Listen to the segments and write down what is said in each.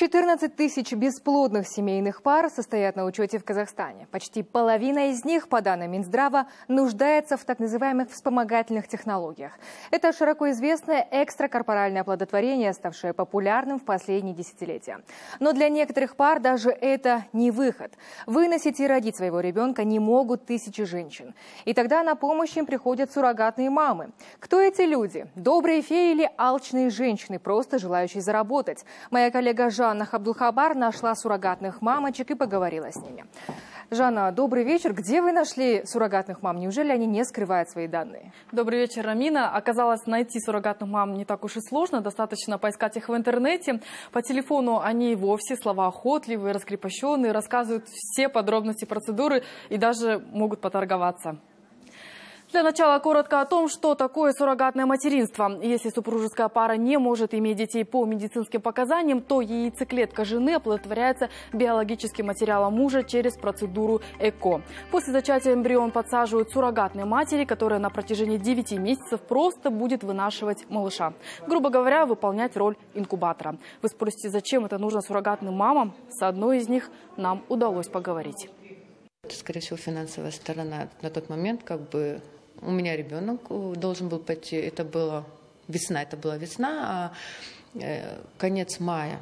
14 тысяч бесплодных семейных пар состоят на учете в Казахстане. Почти половина из них, по данным Минздрава, нуждается в так называемых вспомогательных технологиях. Это широко известное экстракорпоральное оплодотворение, ставшее популярным в последние десятилетия. Но для некоторых пар даже это не выход. Выносить и родить своего ребенка не могут тысячи женщин. И тогда на помощь им приходят суррогатные мамы. Кто эти люди? Добрые феи или алчные женщины, просто желающие заработать? Моя коллега Жанна Абдулхабар нашла суррогатных мамочек и поговорила с ними. Жанна, добрый вечер. Где вы нашли суррогатных мам? Неужели они не скрывают свои данные? Добрый вечер, Рамина. Оказалось, найти суррогатных мам не так уж и сложно. Достаточно поискать их в интернете. По телефону они вовсе словоохотливые, раскрепощенные, рассказывают все подробности процедуры и даже могут поторговаться. Для начала коротко о том, что такое суррогатное материнство. Если супружеская пара не может иметь детей по медицинским показаниям, то яйцеклетка жены оплодотворяется биологическим материалом мужа через процедуру ЭКО. После зачатия эмбрион подсаживают суррогатной матери, которая на протяжении 9 месяцев просто будет вынашивать малыша. Грубо говоря, выполнять роль инкубатора. Вы спросите, зачем это нужно суррогатным мамам? С одной из них нам удалось поговорить. Это, скорее всего, финансовая сторона. На тот момент у меня ребенок должен был пойти, это была весна, а конец мая.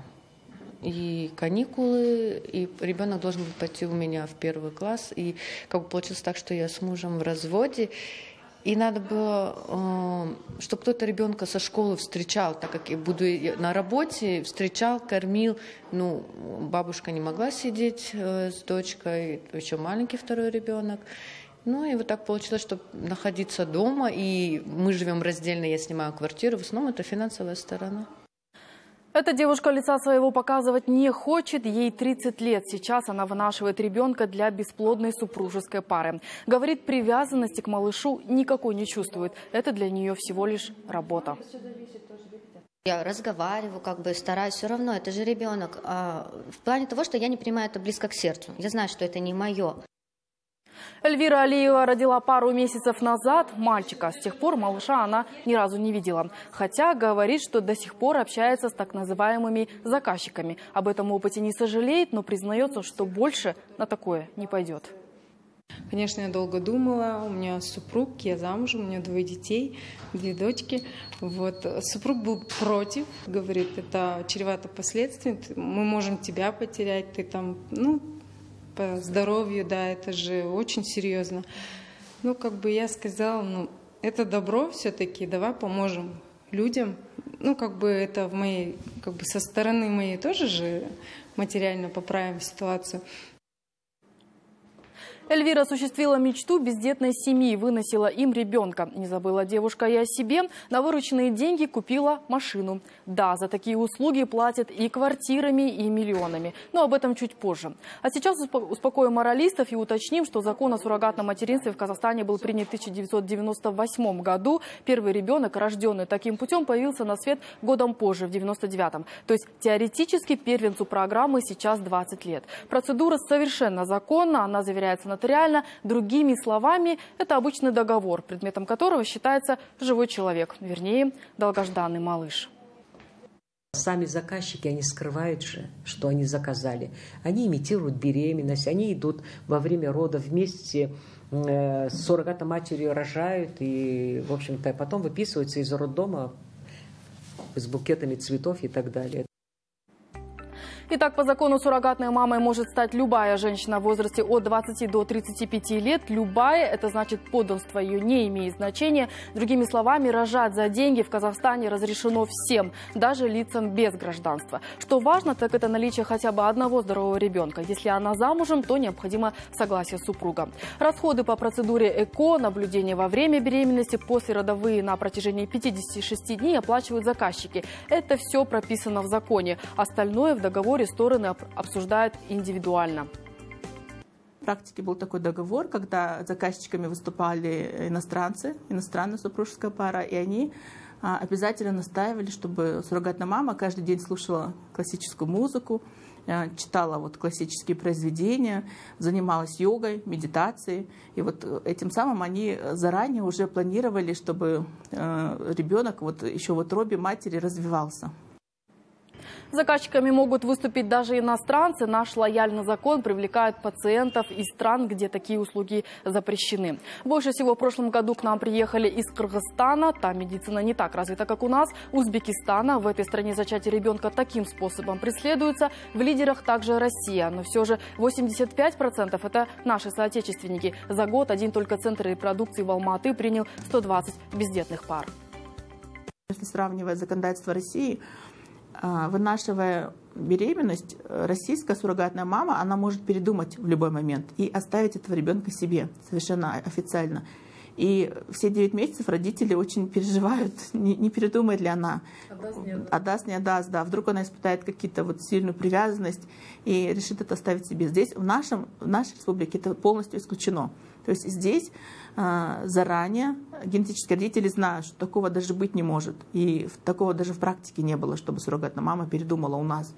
И каникулы, и ребенок должен был пойти у меня в 1 класс. И получилось так, что я с мужем в разводе. И надо было, чтобы кто-то ребенка со школы встречал, так как я буду на работе, встречал, кормил. Бабушка не могла сидеть с дочкой, еще маленький второй ребенок. И вот так получилось, что находиться дома, и мы живем раздельно, я снимаю квартиру, в основном это финансовая сторона. Эта девушка лица своего показывать не хочет, ей 30 лет. Сейчас она вынашивает ребенка для бесплодной супружеской пары. Говорит, привязанности к малышу никакой не чувствует. Это для нее всего лишь работа. Я разговариваю, стараюсь, все равно, это же ребенок. В плане того, что я не принимаю это близко к сердцу. Я знаю, что это не мое. Эльвира Алиева родила пару месяцев назад мальчика. С тех пор малыша она ни разу не видела. Хотя говорит, что до сих пор общается с так называемыми заказчиками. Об этом опыте не сожалеет, но признается, что больше на такое не пойдет. Конечно, я долго думала. У меня супруг, я замужем, у меня 2 детей, 2 дочки. Супруг был против, говорит, это чревато последствиями. Мы можем тебя потерять, ты там, по здоровью, да, это же очень серьезно. Я сказала, это добро все-таки, давай поможем людям. Это в моей, со стороны моей тоже же материально поправим ситуацию. Эльвира осуществила мечту бездетной семьи, выносила им ребенка. Не забыла девушка и о себе. На вырученные деньги купила машину. Да, за такие услуги платят и квартирами, и миллионами. Но об этом чуть позже. А сейчас успокоим моралистов и уточним, что закон о суррогатном материнстве в Казахстане был принят в 1998 году. Первый ребенок, рожденный таким путем, появился на свет годом позже, в 1999. То есть теоретически первенцу программы сейчас 20 лет. Процедура совершенно законна, она заверяется нотариально. Другими словами, это обычный договор, предметом которого считается живой человек, вернее, долгожданный малыш. Сами заказчики, они скрывают же, что они заказали. Они имитируют беременность, они идут во время родов вместе с суррогатной матерью, рожают и, в общем-то, потом выписываются из роддома с букетами цветов и так далее. Итак, по закону суррогатной мамой может стать любая женщина в возрасте от 20 до 35 лет. Любая, это значит, подданство ее не имеет значения. Другими словами, рожать за деньги в Казахстане разрешено всем, даже лицам без гражданства. Что важно, так это наличие хотя бы одного здорового ребенка. Если она замужем, то необходимо согласие супруга. Расходы по процедуре ЭКО, наблюдение во время беременности, послеродовые на протяжении 56 дней оплачивают заказчики. Это все прописано в законе. Остальное в договоре стороны обсуждают индивидуально. В практике был такой договор, когда заказчиками выступали иностранная супружеская пара, и они обязательно настаивали, чтобы суррогатная мама каждый день слушала классическую музыку, читала классические произведения, занималась йогой, медитацией. И этим самым они заранее уже планировали, чтобы ребенок еще в утробе матери развивался. Заказчиками могут выступить даже иностранцы. Наш лояльный закон привлекает пациентов из стран, где такие услуги запрещены. Больше всего в прошлом году к нам приехали из Кыргызстана. Там медицина не так развита, как у нас. Узбекистана. В этой стране зачатие ребенка таким способом преследуется. В лидерах также Россия. Но все же 85% это наши соотечественники. За год один только центр репродукции в Алма-Аты принял 120 бездетных пар. Если сравнивать законодательство России, вынашивая беременность, российская суррогатная мама, она может передумать в любой момент и оставить этого ребенка себе совершенно официально. И все 9 месяцев родители очень переживают, не передумает ли она. Отдаст, не отдаст, да. Вдруг она испытает какие-то сильную привязанность и решит это оставить себе. Здесь, в нашей республике, это полностью исключено. То есть здесь заранее генетические родители знают, что такого даже быть не может. И такого даже в практике не было, чтобы суррогатная мама передумала у нас.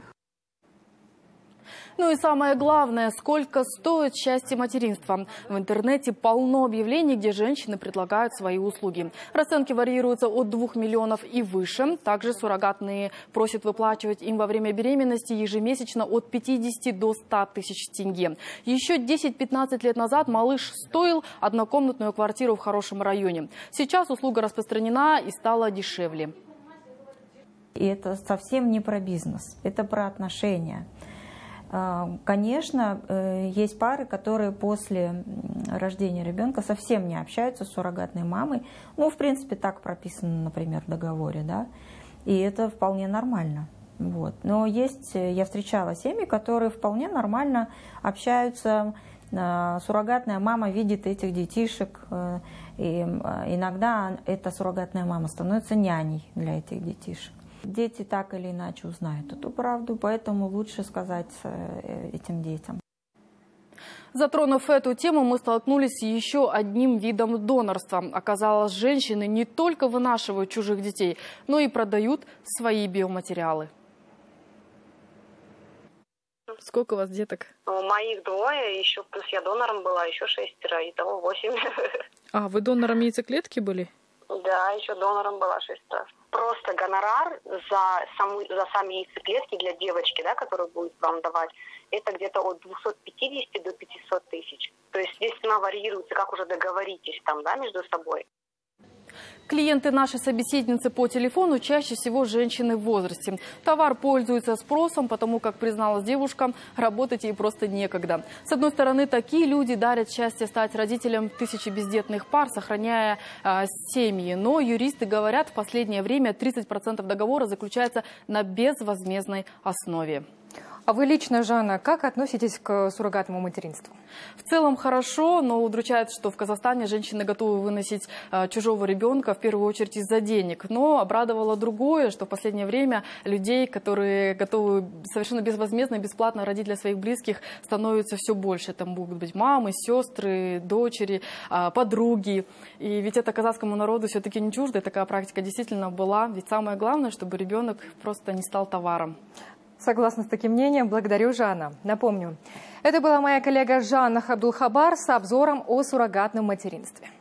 Ну и самое главное, сколько стоит счастье материнства. В интернете полно объявлений, где женщины предлагают свои услуги. Расценки варьируются от 2 миллионов и выше. Также суррогатные просят выплачивать им во время беременности ежемесячно от 50 до 100 тысяч тенге. Еще 10-15 лет назад малыш стоил однокомнатную квартиру в хорошем районе. Сейчас услуга распространена и стала дешевле. И это совсем не про бизнес, это про отношения. Конечно, есть пары, которые после рождения ребенка совсем не общаются с суррогатной мамой. Ну, в принципе, так прописано, например, в договоре, да. И это вполне нормально. Вот. Но я встречала семьи, которые вполне нормально общаются. Суррогатная мама видит этих детишек. И иногда эта суррогатная мама становится няней для этих детишек. Дети так или иначе узнают эту правду, поэтому лучше сказать этим детям. Затронув эту тему, мы столкнулись с еще одним видом донорства. Оказалось, женщины не только вынашивают чужих детей, но и продают свои биоматериалы. Сколько у вас деток? У моих 2, еще плюс я донором была, еще 6, итого 8. А, вы донором яйцеклетки были? Да, еще донором была 6 раз. Просто гонорар за сами яйцеклетки для девочки, да, которую будет вам давать, это где-то от 250 до 500 тысяч. То есть здесь цена варьируется, как уже договоритесь там, да, между собой. Клиенты нашей собеседницы по телефону чаще всего женщины в возрасте. Товар пользуется спросом, потому как, призналась девушка, работать ей просто некогда. С одной стороны, такие люди дарят счастье стать родителем тысячи бездетных пар, сохраняя семьи. Но юристы говорят, в последнее время 30% договора заключается на безвозмездной основе. А вы лично, Жанна, как относитесь к суррогатному материнству? В целом хорошо, но удручает, что в Казахстане женщины готовы выносить чужого ребенка в первую очередь из-за денег. Но обрадовало другое, что в последнее время людей, которые готовы совершенно безвозмездно и бесплатно родить для своих близких, становится все больше. Там могут быть мамы, сестры, дочери, подруги. И ведь это казахскому народу все-таки не чуждо, и такая практика действительно была. Ведь самое главное, чтобы ребенок просто не стал товаром. Согласна с таким мнением. Благодарю, Жанна. Напомню, это была моя коллега Жанна Абдулхабар с обзором о суррогатном материнстве.